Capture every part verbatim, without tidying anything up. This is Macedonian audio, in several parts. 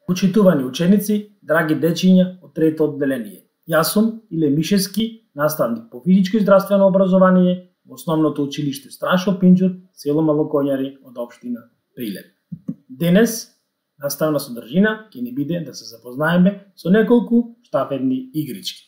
Почитувани ученици, драги дечиња од трето одделение. Јас сум Иле Мишевски, наставник по физичко и здравствено образование во основното училиште Страшо Пинџур, село Малокоњари од општина Прилеп. Денес наставна содржина ќе ни биде да се запознаеме со неколку штафетни игрички.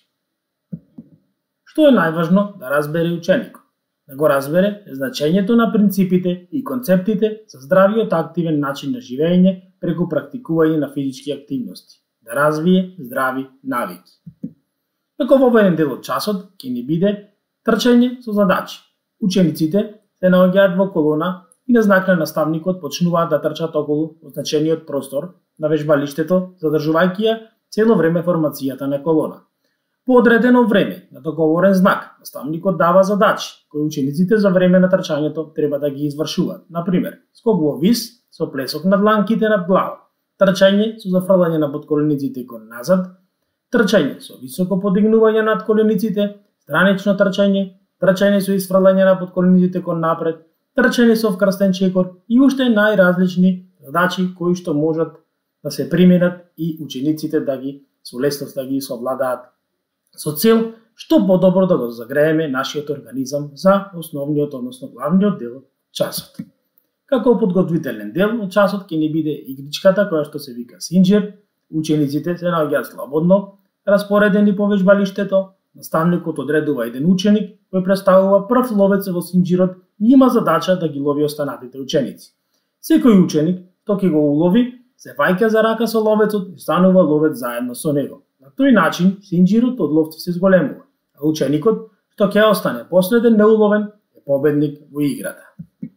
Што е најважно да разбере ученикот? Да го разбере значењето на принципите и концептите за здравиот активен начин на живење преку практикување на физички активности, да развие здрави навики. Како во овој дел од часот ќе ни биде трчање со задачи. Учениците се наоѓаат во колона и на знак на наставникот почнуваат да трчат околу означениот простор на вежбалиштето, задржувајќи ја цело време формацијата на колона. По одредено време, на договорен знак, наставникот дава задачи кои учениците за време на трчањето треба да ги извршуваат. Например, скок во вис со плесок на дланките над глава, трчање со зафрлање на подколениците кон назад, трчање со високо подигнување над колениците, странично трчање, трчање со изфрлање на подколениците кон напред, трчање со вкрстен чекор и уште најразлични задачи кои што можат да се применат и учениците да ги со лесност да ги совладаат со цел што подобро да го загрееме нашиот организам за основниот, односно главниот дел од часот. Како подготвителен дел од часот ќе ни биде игричката која што се вика синџир. Учениците се наоѓаат слободно распоредени по вежбалиштето. Наставникот одредува еден ученик кој представува прв ловец во синџирот и има задача да ги лови останатите ученици. Секој ученик што ќе го улови се ваќа за рака со ловецот и станува ловец заедно со него. На тој начин синџирот од ловци се зголемува, а ученикот што ќе остане последен неуловен е победник во играта.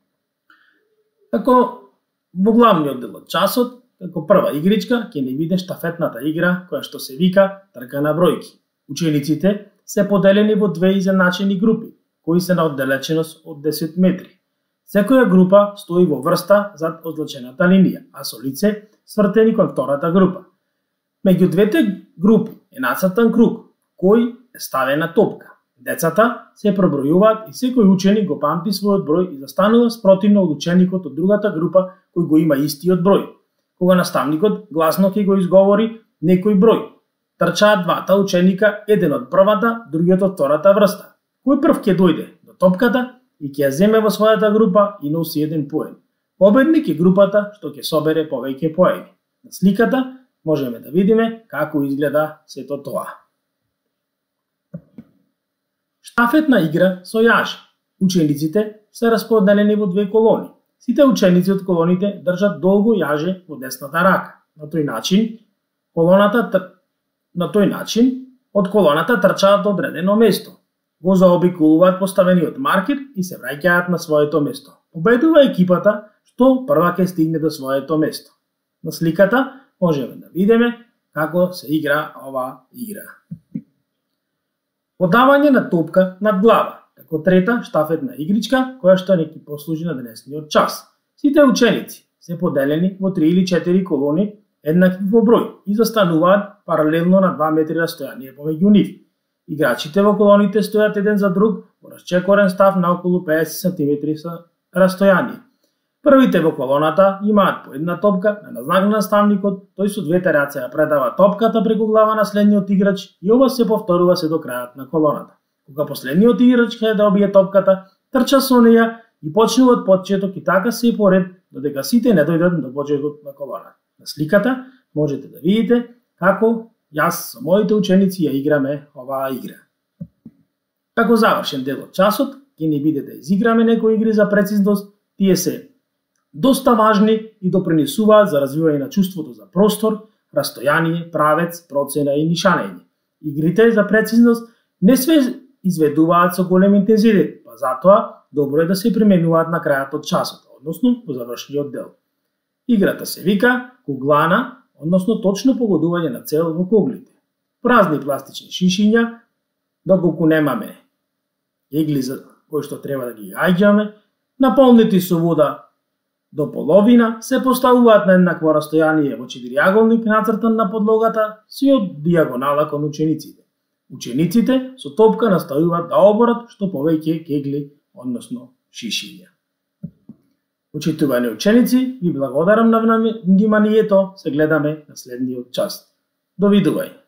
Како во главниот дел од часот, како прва игричка ќе ни биде штафетната игра која што се вика трка на бројки. Учениците се поделени во две изедначени групи, кои се на оддалеченост од десет метри. Секоја група стои во врста зад означената линија, а со лице свртени кон втората група. Меѓу двете групи е нацртан круг, кој е ставена топка. Децата се пробројуваат и секој ученик го памти својот број и застанува спротивно од ученикот од другата група кој го има истиот број. Кога наставникот гласно ќе го изговори некој број, трчаат двата ученика, еден од првата, другиот од втората врста. Кој прв ќе дојде до топката и ќе ја земе во својата група и носи еден поен. Победник е групата што ќе собере повеќе поени. На сликата можеме да видиме како изгледа сето тоа. Штафетна игра со јаже. Учениците се расподелени во две колони. Сите ученици од колоните држат долго јаже во десната рака. На тој начин, колоната на тој начин од колоната трчаат до одредено место. Го заобиколуваат поставениот маркер и се враќаат на своето место. Победува екипата што прва ќе стигне до своето место. На сликата можеме да видиме како се игра оваа игра. Подавање на топка над глава, како трета штафетна игричка која што не ќе послужи на денесниот час. Сите ученици се поделени во три или четири колони еднакви во број и застануваат паралелно на два метри растојание помеѓу нив. Играчите во колоните стојат еден за друг во расчекорен став на околу педесет сантиметри со растојание. Првите во колоната имаат по една топка, на знак на наставникот, тој со двете раце ја предава топката преку глава на следниот играч и ова се повторува се до крајот на колоната. Кога последниот играч ќе добие топката, трча со неја и почнува од почеток и така се и поред, додека сите не дојдат до почетокот на колоната. На сликата можете да видите како јас со моите ученици ја играме оваа игра. Како завршен дел од часот, ќе ни биде да изиграме некои игри за прецизност. Тие се доста важни и допринесуваат за развивање на чувството за простор, растојание, правец, процена и нишанење. Игрите за прецизност не све изведуваат со голем интензитет, па затоа добро е да се применуваат на крајот од часот, односно во завршниот дел. Играта се вика куглана, односно точно погодување на цел во куглите. Празни пластични шишиња, доколку немаме егли за кои што треба да ги гаѓаме, наполнети со вода до половина, се поставуваат на еднакво растојание во четириаголник нацртан на подлогата си од дијагонала кон учениците. Учениците со топка наставуваат да оборат што повеќе кегли, односно шишиња. Почитувани ученици, ви благодарам на вниманието, се гледаме на следниот час. Довидување.